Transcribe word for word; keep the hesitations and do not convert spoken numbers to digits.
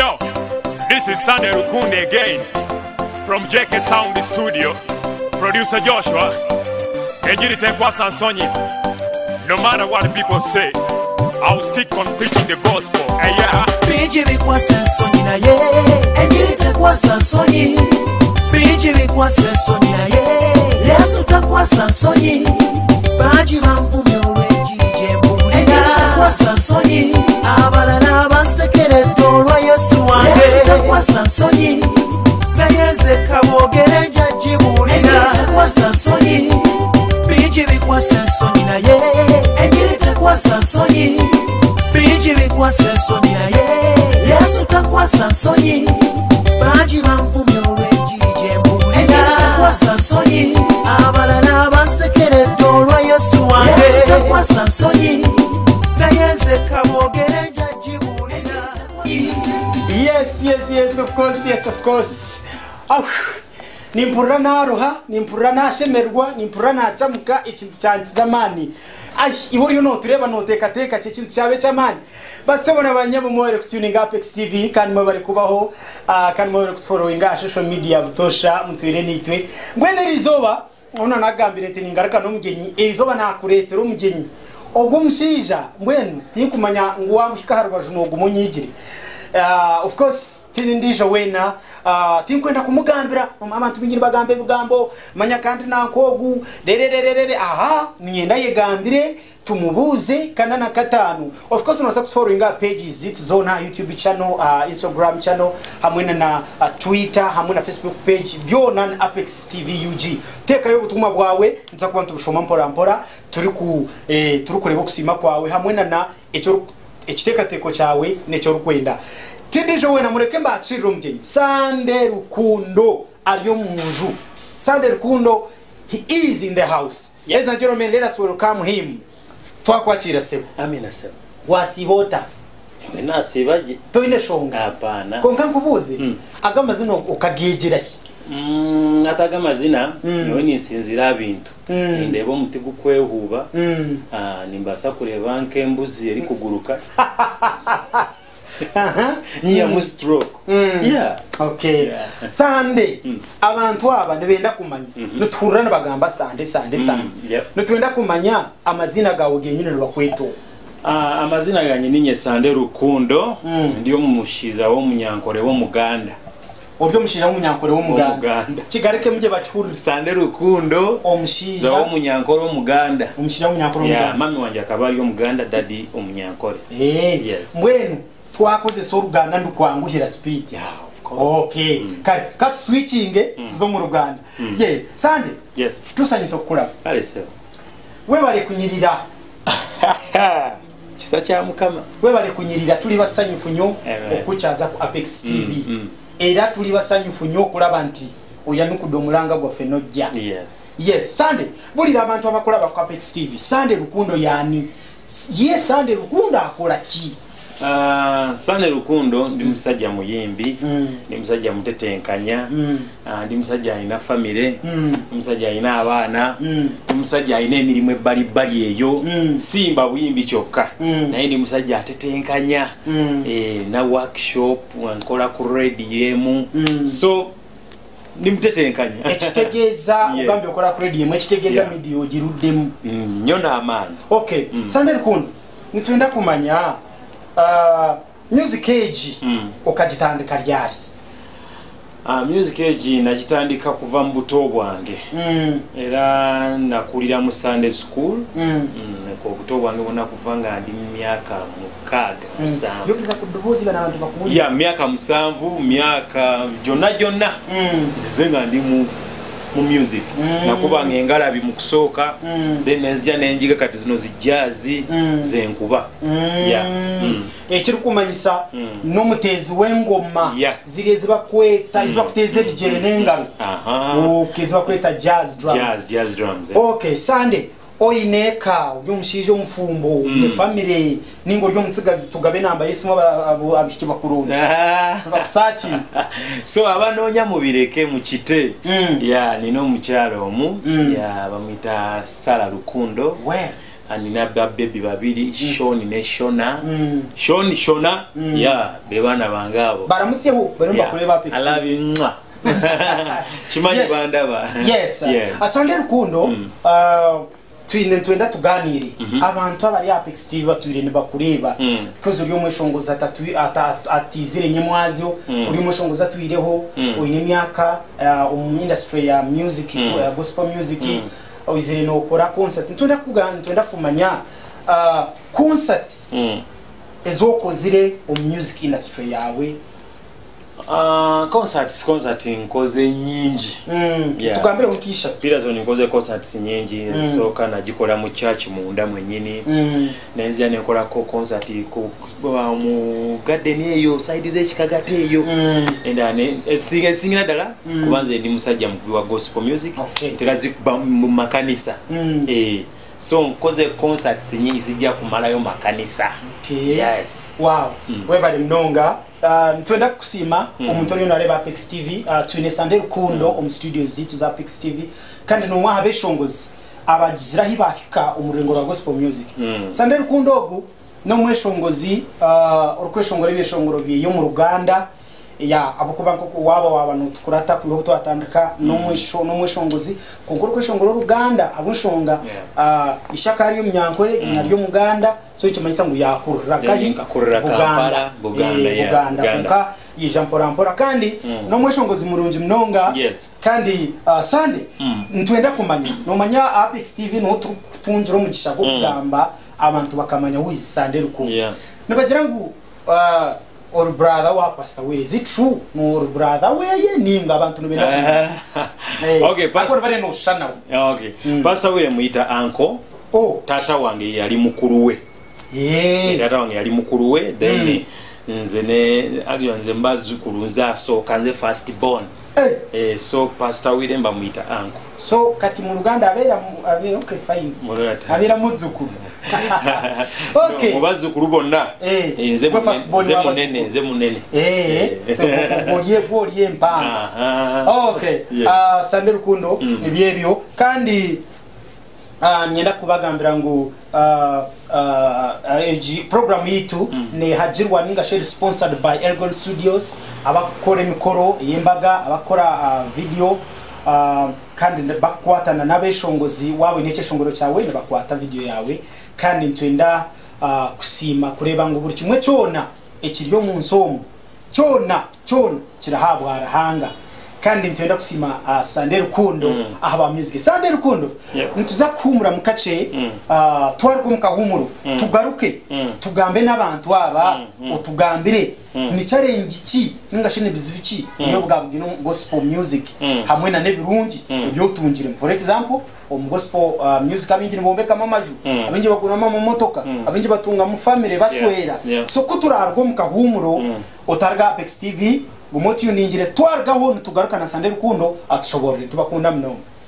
Yo, this is Sunday Rukunde again from J K Sound Studio. Producer Joshua, Ejiri Tekwa Sansonyi. No matter what people say, I'll stick on preaching the gospel. Hey, yeah. Ejiri Tekwa Sansonyi na ye. Ejiri Tekwa Sansonyi. Ejiri Tekwa Sansonyi na ye. Yesu Tekwa Sansonyi. Baji mampumi oreji jembuli. Ejiri Tekwa Sansonyi. Abalala bansekere dolwa Yesu wange. Yesu Tekwa Sansonyi. Nayeze kabogere jajibuli. Ejiri Tekwa Sansonyi. Ejiri Tekwa Sansonyi na ye. Ejiri Tekwa Sansonyi. Ejiri Tekwa Sansonyi na ye. Yesu Tekwa Sansonyi. Baji mampumi oreji jembuli. Ejiri Tekwa Sansonyi. Abalala bansekere dolwa Yesu wange. Yesu Tekwa Sansonyi. Nayeze kabogere jajibuli. Yes, yes, yes, of course, yes, of course. Oh, nimpurra naruha, nimpurra nashemerwa, nimpurra nachamuka ikintu cyanjye zamani. Ai, iburiyo no tureba no teka teka cye kintu cyabe cyamani. Basebona abanyabumwere kutuning Apex T V kandi mubare kubaho, uh, kandi mubare kufollowinga social media butosha mutwire nitwe. Mbwene rizoba ona nagambire ati ningaruka no mugenyi, erizoba nakuretera umugenyi. Ogwo mushija mbwenu tinkumanya nguwambika harubaju no gumunyigire. Uh, of course tindisha wena uh, tinkwenda kumugambira abantu binyira bagambe bugambo manya kandi nankogu derererere aha nyenda yegambire tumubuze kana na katanu. Of course no following pages zitu zona YouTube channel, uh, Instagram channel, hamwe na uh, Twitter, hamwe na Facebook page byona Apex T V U G. Teka yo butumwa bwawe nzakuba ntubushoma mpora mpora turi ku eh turi kureba kusima kwawe hamwe na echo ekiteka teko cyawe necho rukwenda. Tidisho wena mureke mbaciro mgenyi. Sunday Rukundo aliyo munju. Sunday Rukundo, he is in the house. Yep. Ladies and gentlemen, let us welcome him. Twakwakira sebo. Amina sebo. Wasibota. Ewe nasibaje. Toine shonga. Hapana. Konka nkubuze. Mm. Agamazina okagegera. Mm, ataga mazina mm. niwe nisinzira bintu mm. ndebo muti gukwehuba mm. ah nimbasa kureba nkembuzi eri kuguruka aha niya mu stroke mm. yeah okay yeah. Sunday mm. abantu aba ndebenda kumanya mm -hmm. nuturana bagamba Sunday Sunday mm. Sunday yep. Nutwenda kumanya amazina gawe genyine bakweto. ah amazina ganye ninye Sunday Rukundo mm. ndiyo mushiza wo munyankore wo Muganda. Oryo mushira wo munyankore wo Muganda. Kigareke muje bachuri Sunday Rukundo omushiza wo munyankore wo Muganda. Omushira wo munyankore wo Muganda. Yeah, mami wanje akabali yo Muganda, daddy omunyankore. Eh, yes. Mbwenu twakoze so Ruganda ndukwanguhira speed. Yeah, of course. Okay. Mm. Kare kat switching mm. tuzo mu Ruganda. Mm. Yeah, Sunday. Yes. Tusanyiso kula. Kale se. We bale kunyirira. Kisa kya mukama. We bale kunyirira tuli basanyufu nyo okuchaza ku Apex T V. Mm, mm. Era tuli basanyufu nyo kulaba nti oyanukudo mulanga gwa fenojja. Yes. Yes, Sunday. Buli abantu abakolaba ku Apex T V. Sunday Rukundo yani. Yes, Sunday Rukundo akola ki? Uh, Sunday Rukundo ndi musajja muyimbi, mm. ndi musajja mutetenkanya, mm. uh, ndi musajja alina family, mm. ndi musajja alina abaana, mm. ndi musajja alina emirimu ebbali bbali eyo, mm. simba buyimbi kyokka, mm. naye ndi musajja atetenkanya, mm. eh, na workshop, nkola ku radio emu, mm. so ndi mutetenkanya. Ekitegeeza ugambe okola ku radio emu, ekitegeeza yeah. media ogiruddemu. Mm, nyo n'amaanyi. Okay, mm. Sunday Rukundo, nitwenda kumanya Uh, music age mm. okagitandika lyari? Uh, music age nagitandika kuva mu buto bwange mm. era nakulira mu Sunday school mm. mm, ko buto bwange bona kuva nga ndi myaka mukaga musanvu mm. yokiza kudobozi bana abantu bakuli ya myaka musanvu myaka jonna jonna mm. zizenga ndi mu mu music mm. nakuba ngengalabi mu kusoka mm. then nzija nenjiga kati zino zijazi mm. zenkuba mm. yeah mm. ekiri kumanyisa mm. no mutezi w'engoma yeah. ziri zibakweta mm. zibakuteze bijere n'engalo aha okay zibakweta jazz drums jazz jazz drums yeah. Okay, Sunday oyineka y'umushije umfumbo mm. ne family ningo ryo musigazi tugabe namba yisimo abishiki bakuru bakusachi so abanonya mubireke mu kite mm. ya nino mukyalo omu mm. ya bamita Sala Rukundo we anina baby babiri Sean ne Shona Sean Shona ya bebana bangabo baramusyeho barumba kureba Apex I love you mwa chimanyi bandaba yes asande rukundo uh twine twenda tuganire abantu abari Apex T V batwire ne bakureba because uri umweshongoza atatu atizire nyemwazo uri umweshongoza twireho uine myaka um industry ya music ya gospel music uzire no kora concert twenda kugana twenda kumanya concert ezokozire um music industry yawe. Uh, concerts concerts nkoze nyingi mm. yeah. Tugambire ukisha pira zo nkoze concerts nyingi mm. so kana gikola mu church mu nda mwenyini mm. nenzi ane kola ko concert ku mu garden eyo side ze chikagate eyo mm. endane esinga singa dala mm. kubanze ndi musajja mu wa gospel music okay. terazi mu makanisa mm. eh so nkoze concerts nyingi sijja kumalayo makanisa okay. yes wow mm. webali mnonga Uh, ntwenda kusima mm. omuntu oli nareba Apex T V uh, twine Sande Rukundo mm. om studios zitu za Apex T V kandi no mwa habeshongozi abagizira hibakika umurengo wa gospel music mm. Sande Rukundo ogu no mweshongozi uh, urukweshongora ibeshongoro bye yo mu Ruganda ya abukuba nkoko waba wabano tukurata kuyo twatandika no mwisho no mweshongozi konkoro kweshongoro Ruganda abushonga yeah. uh, ishaka ari yo myankore mm. inaryo Muganda so icyo mayisa ngo yakurura kayi Buganda Buganda ya Buganda kuka yijampora mpora kandi mm. no mweshongozi murunji mnonga yes. kandi uh, Sande mm. ntwenda kumanya no manya Apex T V no tunjuro mu gishago kugamba mm. abantu bakamanya wizi Sande Rukundo yeah. nabagira ngo uh, or brother wa pastor we is it true no or brother we ye ninga abantu nobenda hey. okay pastor bare no shana okay mm. pastor we muita uncle oh tata wange yali mukuru we eh tata wange yali mukuru we then mm. nze ne agyo nze mbazukuru nza so kanze first born hey. eh so pastor we mba muita uncle so kati mu Ruganda abera abe okay fine abera muzukuru okay mubazukuru bonna eh nze nze munene nze munene eh so boliye boliye mpanga okay ah Sande Rukundo nibyebyo kandi ah nyenda kubagambira ngo ah ah program yitu ne hajirwa ninga share sponsored by Elgon Studios abakora mikoro yembaga abakora video Uh, kandi bakwatana nabeshongozi wawe neke shongoro cyawe bakwata video yawe kandi ntwenda uh, kusima kureba ngo buri kimwe cyona ekiryo mu nsomo cyona cyona kirahabwa arahanga kandi ntwenda kusima uh, Sande Rukundo mm. ahaba music Sande Rukundo yes. nituza kumura mukace mm. uh, twarwo mukahumuro mm. tugaruke mm. tugambe nabantu aba mm. mm. otugambire mm. ni challenge ki ngashine bizibiki mm. yo bwabwe no gospel music mm. hamwe na nebirungi ibyo mm. tungire for example om gospel uh, music abingi nibombeka mamaju mm. abingi bakuna mama motoka mm. abingi batunga mu family bashwera yeah. yeah. so kuturarwo mukahumuro mm. otarga Apex T V gumoti uningire twargaho tugaruka na Sande Rukundo atushobore tubakunda mnonga